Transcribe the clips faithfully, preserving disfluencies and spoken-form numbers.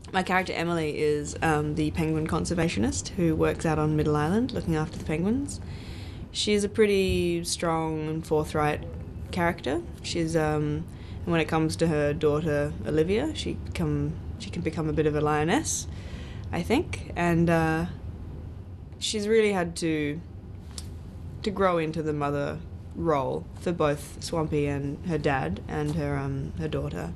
My character Emily is um, the penguin conservationist who works out on Middle Island looking after the penguins. She's a pretty strong and forthright character. She's um, and when it comes to her daughter Olivia, she become she can become a bit of a lioness, I think, and uh, she's really had to to grow into the mother role for both Swampy and her dad and her um, her daughter.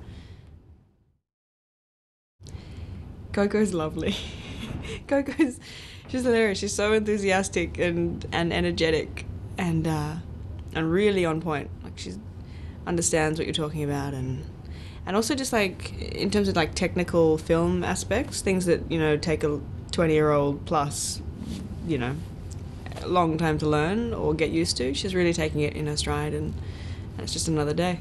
Coco's lovely. Coco's she's hilarious. She's so enthusiastic and, and energetic and uh, and really on point. Like she understands what you're talking about, and and also just like in terms of like technical film aspects, things that, you know, take a twenty year old plus, you know, a long time to learn or get used to. She's really taking it in her stride, and, and it's just another day.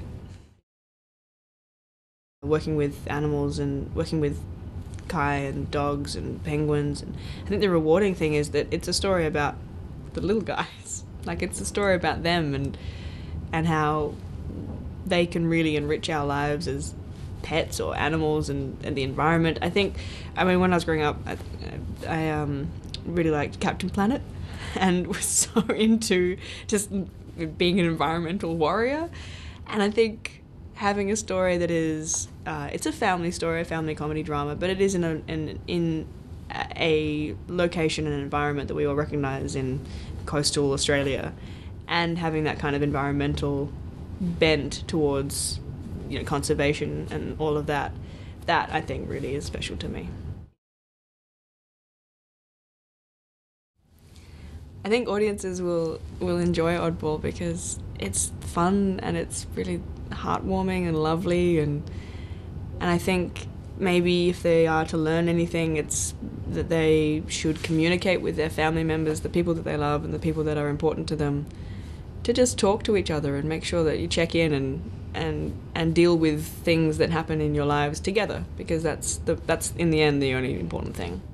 Working with animals and working with Kai and dogs and penguins, and I think the rewarding thing is that it's a story about the little guys. Like it's a story about them and and how they can really enrich our lives as pets or animals and, and the environment. I think, I mean, when I was growing up, I, I um, really liked Captain Planet and was so into just being an environmental warrior. And I think having a story that is, uh, it's a family story, a family comedy drama, but it is in a, in, in a location and environment that we all recognise in coastal Australia, and having that kind of environmental bent towards, you know, conservation and all of that, that I think really is special to me. I think audiences will will enjoy Oddball because it's fun and it's really heartwarming and lovely, and and I think maybe if they are to learn anything, it's that they should communicate with their family members, the people that they love and the people that are important to them, to just talk to each other and make sure that you check in and and and deal with things that happen in your lives together, because that's the that's in the end the only important thing.